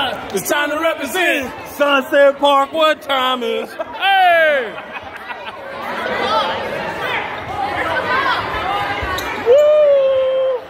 It's time to represent Sunset Park. What time is? Hey! Woo!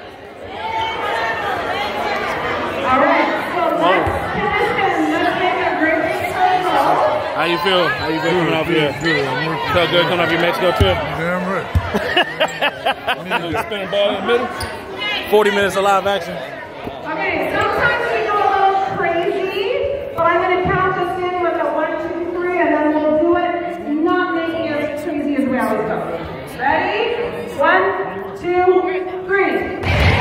All right, so let's make a great big circle. How you feel? How you feel coming off here? Good. Felt good coming off your Mexico trip? Damn right. Spin a ball in the middle. 40 minutes of live action. Okay, sometimes we go a little crazy, but I'm going to count us in with a 1, 2, 3, and then we'll do it, not making it as crazy as we always go. Ready? 1, 2, 3.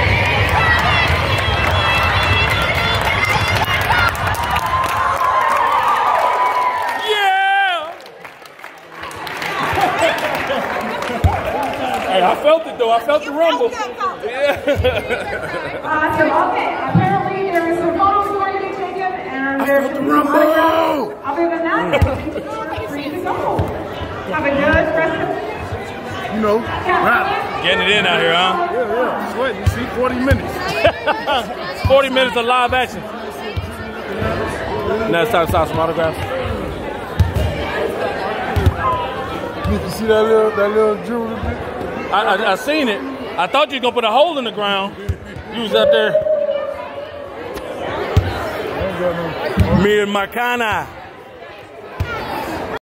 Hey, I felt it though. I felt the rumble. Awesome. Okay. Apparently there is some photos going to be taken, and there's the rumble. Other than that, everything's free to go. Have a good rest of You know, rap. Getting it in out here, huh? Yeah. Sweat. You see, 40 minutes. 40 minutes of live action. Now it's time to sign some autographs. You see that little jewelry? I seen it. I thought you were gonna put a hole in the ground. You was up there. Me and Makana.